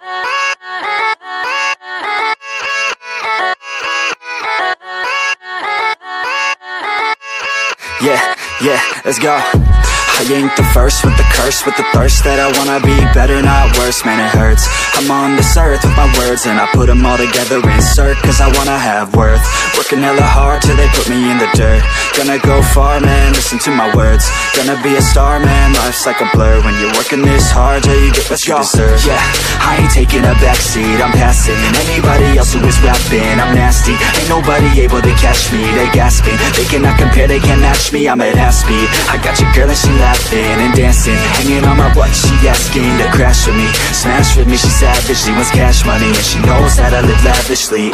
Yeah, let's go. I ain't the first with the curse, with the thirst that I wanna be better, not worse, man it hurts. I'm on this earth with my words and I put them all together, insert, cause I wanna have worth. Working hella hard till they put me in the dirt. Gonna go far, man, listen to my words. Gonna be a star, man, life's like a blur. When you're working this hard, yeah, you get what you deserve. Yeah, I ain't taking a backseat, I'm passing anybody else who is rapping. I'm nasty, ain't nobody able to catch me. They gasping, they cannot compare, they can't match me. I'm at half speed, I got your girl and she laughing and dancing, hanging on my butt, she asking to crash with me, smash with me. She savage, she wants cash money, and she knows that I live lavishly.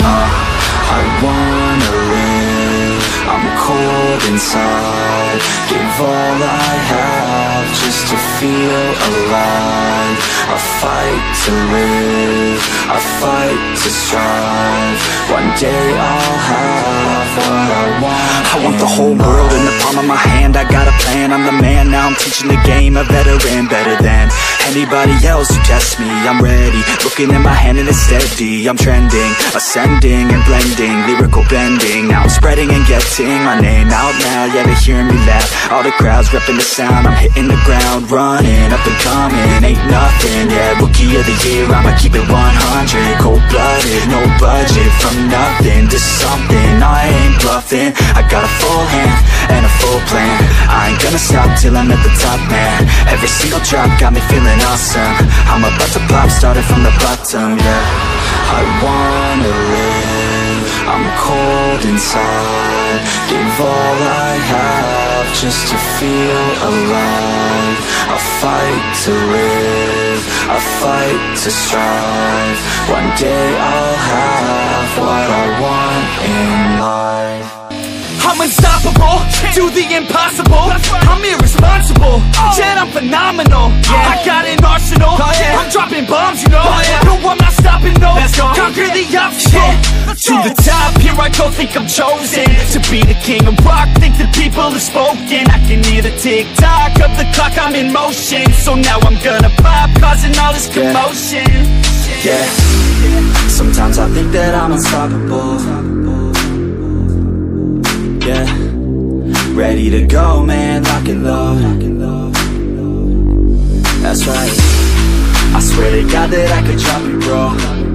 I wanna live, I'm cold inside. Give all I have just to feel alive. I fight to live, I fight to strive. One day I'll have what I want. I want the whole world in the palm of my hand. I got a plan, I'm the man. Now I'm teaching the game, a veteran, better than anybody else who tests me. I'm ready, looking at my hand and it's steady. I'm trending, ascending and blending, lyrical bending. Now I'm spreading and getting my name out now. Yeah, they hearing me laugh, all the crowds repping the sound. I'm hitting the ground, running, up and coming, ain't nothing. Yeah, rookie of the year, I'ma keep it 100. Cold-blooded, no budget, from nothing to something. I ain't bluffing, I got a full hand and a full plan. I ain't gonna stop till I'm at the top, man. Every single drop got me feeling awesome. I'm about to pop, started from the bottom, yeah. I wanna live, I'm cold inside. Give all I have just to feel alive. I fight to live, I fight to strive. One day I'll have what I want in life. I'm unstoppable, do the impossible. I'm irresponsible, yet I'm phenomenal. I got an arsenal, I'm dropping bombs, you know. No, I'm not stopping, no. Conquer the obstacle. To the top, here I go, think I'm chosen to be the king of rock, think the people have spoken. I can hear the tick-tock of the clock, I'm in motion. So now I'm gonna pop, causing all this commotion. Yeah, sometimes I think that I'm unstoppable. Yeah, ready to go, man, lock and load. That's right, I swear to God that I could drop you, bro.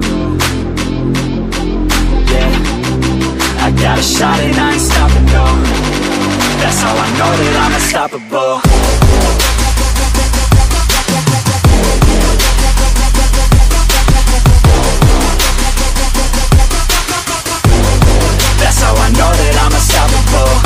Yeah, I got a shot and I ain't stopping, no. That's how I know that I'm unstoppable. That's how I know that I'm unstoppable.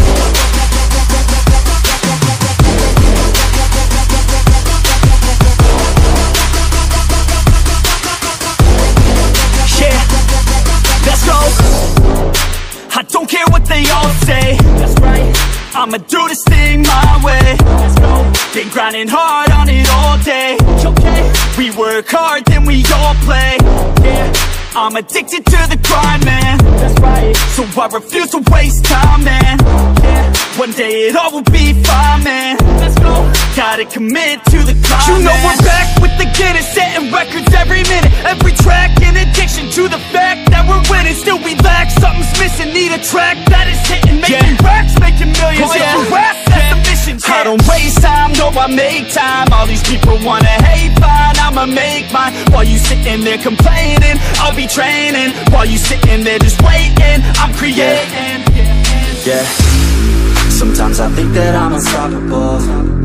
Yeah, let's go. I don't care what they all say. That's right, I'ma do this thing my way. Let's go. Been grinding hard on it all day. Okay, we work hard, then we all play. Yeah, I'm addicted to the grind, man. That's right, so I refuse to waste time, man. Yeah, one day it all will be fine, man. Let's go. Gotta commit to the climb. You know we're back with the Guinness, setting records every minute, every track. In addition to the fact that we're winning, still we lack, something's missing. Need a track that is hitting, making racks, making millions. That's the mission. I don't waste time, no, I make time. All these people wanna hate, fine, I'ma make mine. While you sitting there complaining, I'll be training. While you sitting there just waiting, I'm creating. Yeah, sometimes I think that I'm unstoppable.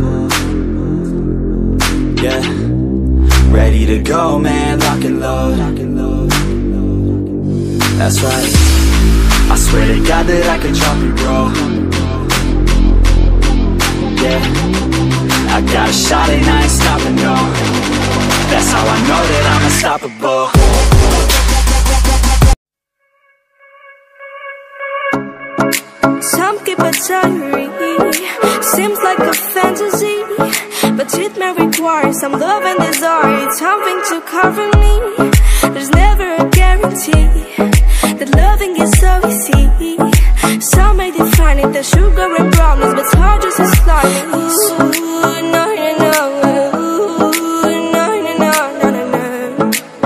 Yeah, ready to go, man, lock and load. That's right, I swear to God that I could drop you, bro. Yeah, I got a shot and I ain't stopping, no. That's how I know that I'm unstoppable. Some keep it diary, seems like a fantasy, but it may require some love and desire, something to cover me. There's never a guarantee that loving is so easy. Some may define it as sugar and brownies, but it's hard just as slimy. Ooh, no, no, no. Ooh, no, no, no, no, no, no.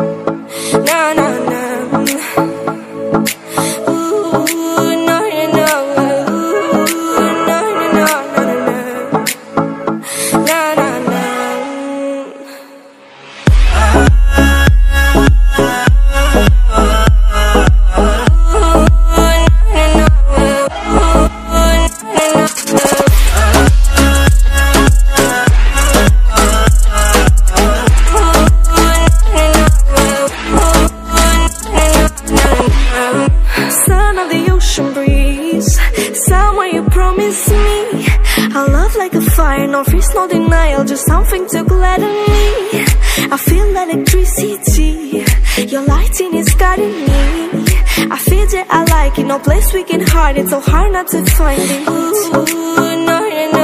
me. I love like a fire, no freeze, no denial, just something to gladden me. I feel electricity, your lighting is guiding me. I feel that I like it, no place we can hide it, so hard not to find it. Ooh, no, no, no.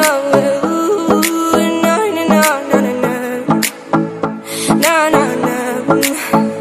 Ooh, no, no, no, no, no, no. No, no, no.